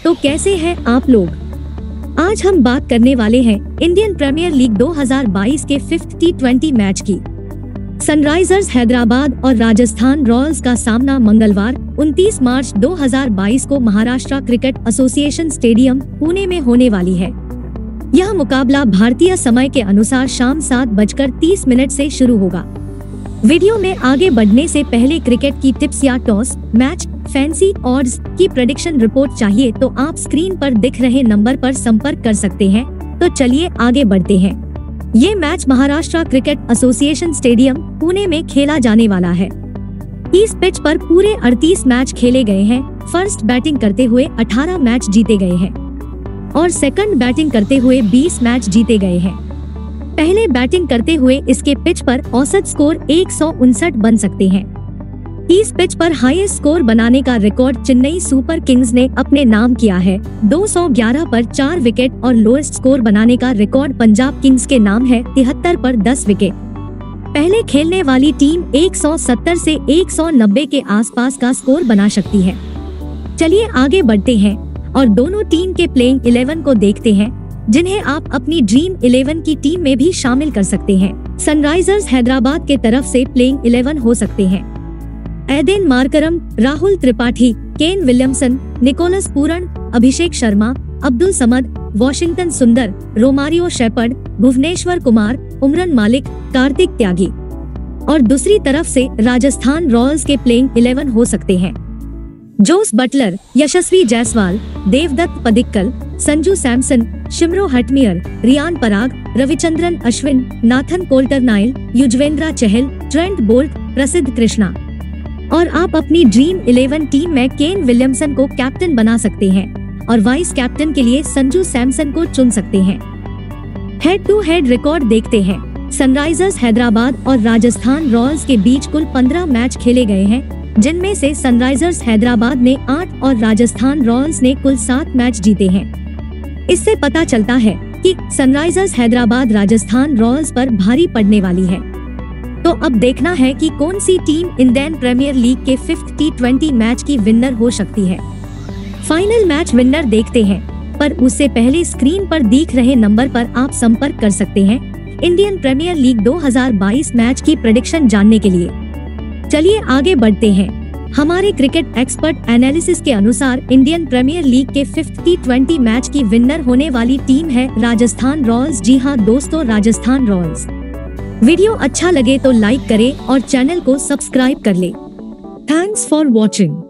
तो कैसे हैं आप लोग। आज हम बात करने वाले हैं इंडियन प्रीमियर लीग 2022 के 5th T20 मैच की। सनराइजर्स हैदराबाद और राजस्थान रॉयल्स का सामना मंगलवार 29 मार्च 2022 को Maharashtra cricket association stadium Pune में होने वाली है। यह मुकाबला भारतीय समय के अनुसार शाम 7:30 से शुरू होगा। वीडियो में आगे बढ़ने से पहले क्रिकेट की टिप्स या टॉस, मैच, फैंसी ऑड्स की प्रेडिक्शन रिपोर्ट चाहिए तो आप स्क्रीन पर दिख रहे नंबर पर संपर्क कर सकते हैं। तो चलिए आगे बढ़ते हैं। ये match Maharashtra cricket association stadium Pune में खेला जाने वाला है। इस पिच पर पूरे 38 मैच खेले गए हैं। फर्स्ट बैटिंग करते हुए 18 मैच जीते गए हैं और सेकंड बैटिंग करते हुए 20 मैच जीते गए हैं। पहले बैटिंग करते हुए इसके पिच पर औसत स्कोर 159 बन सकते हैं। इस पिच पर हाईएस्ट स्कोर बनाने का रिकॉर्ड चेन्नई सुपर किंग्स ने अपने नाम किया है 211 पर 4 विकेट और लोएस्ट स्कोर बनाने का रिकॉर्ड पंजाब किंग्स के नाम है 73 पर 10 विकेट। पहले खेलने वाली टीम 170 से 190 के आसपास का स्कोर बना सकती है। चलिए आगे बढ़ते हैं और दोनों टीम के प्लेइंग 11 को देखते हैं, जिन्हें आप अपनी ड्रीम 11 की टीम में भी शामिल कर सकते हैं। सनराइजर्स हैदराबाद के तरफ से प्लेइंग 11 हो सकते हैं Aiden Markram, Rahul Tripathi, Kane Williamson, Nicholas Pooran, Abhishek Sharma, Abdul Samad, Washington Sundar, Romario Shepherd, Bhuvneshwar Kumar, Umran Malik, Kartik त्यागी। और दूसरी तरफ से राजस्थान रॉयल्स के प्लेइंग 11 हो सकते हैं Jos Buttler, Yashasvi Jaiswal, Devdutt Padikkal, Sanju Samson, Shimron Hetmyer, Riyan Parag, Ravichandran Ashwin, Nathan Coulter Nile, Yuzvendra Chahal, Trent Boult, Prasidh Krishna. और आप अपनी ड्रीम 11 टीम में केन विलियमसन को कैप्टन बना सकते हैं और वाइस कैप्टन के लिए संजू सैमसन को चुन सकते हैं। हेड टू हेड रिकॉर्ड देखते हैं। सनराइजर्स हैदराबाद और राजस्थान रॉयल्स के बीच कुल 15 मैच खेले गए हैं, जिनमें से सनराइजर्स हैदराबाद ने 8 और राजस्थान रॉयल्स ने कुल 7 मैच जीते हैं। इससे पता चलता है कि सनराइजर्स हैदराबाद राजस्थान रॉयल्स पर भारी पड़ने वाली है। तो अब देखना है कि कौन सी टीम इंडियन प्रीमियर लीग के 5th T20 मैच की विनर हो सकती है। फाइनल मैच विनर देखते हैं, पर उससे पहले स्क्रीन पर दिख रहे नंबर पर आप संपर्क कर सकते हैं इंडियन प्रीमियर लीग 2022 मैच की प्रेडिक्शन जानने के लिए। चलिए आगे बढ़ते हैं। हमारे क्रिकेट एक्सपर्ट एनालिसिस के अनुसार इंडियन प्रीमियर लीग के 5th T20 मैच की विनर होने वाली टीम है राजस्थान रॉयल्स। जी हाँ दोस्तों, राजस्थान रॉयल्स। वीडियो अच्छा लगे तो लाइक करें और चैनल को सब्सक्राइब कर ले। Thanks for watching.